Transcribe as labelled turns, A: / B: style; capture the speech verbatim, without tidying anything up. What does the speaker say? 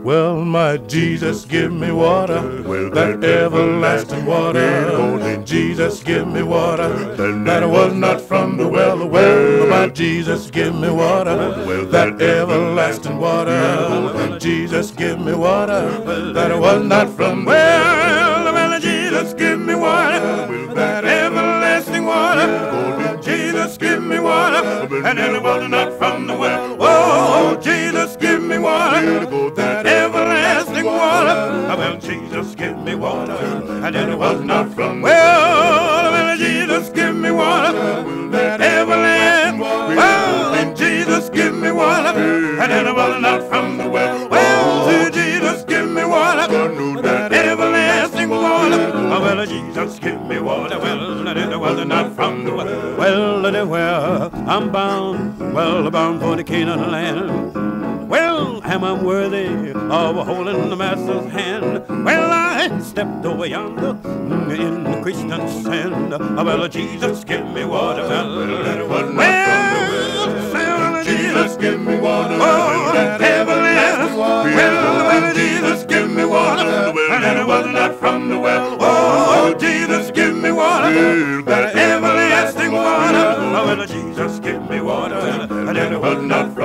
A: Well, my Jesus, give me water, well, that everlasting water. Jesus, give me water, that was not from the well. Well, my Jesus, give me water, well, that everlasting water. Jesus, give me water, that was not from the well. Well, Jesus, give me water, that everlasting water. Jesus, give me water, and it was not from the well. Oh, Jesus, give me water, that everlasting water. Well, Jesus, give me water, and it was not from the well. Well, Jesus, give me water, that everlasting water. Well, Jesus, give me water, and it was not from the well. Well, Jesus, give me water, that everlasting water. Well, Jesus, give me water, well, and it was not from the well. Well, anywhere I'm bound, well, bound for the Canaan land. Well, am I worthy of holding the Master's hand? Well, I stepped over yonder in the Christian sand. Well, Jesus, give me water. Well, well, Jesus, give me water. Oh, everlasting water. Well, Jesus, give me water, and it was not from the well. Oh, Jesus, give me water, that everlasting water. Well, Jesus, give me water, and it was not from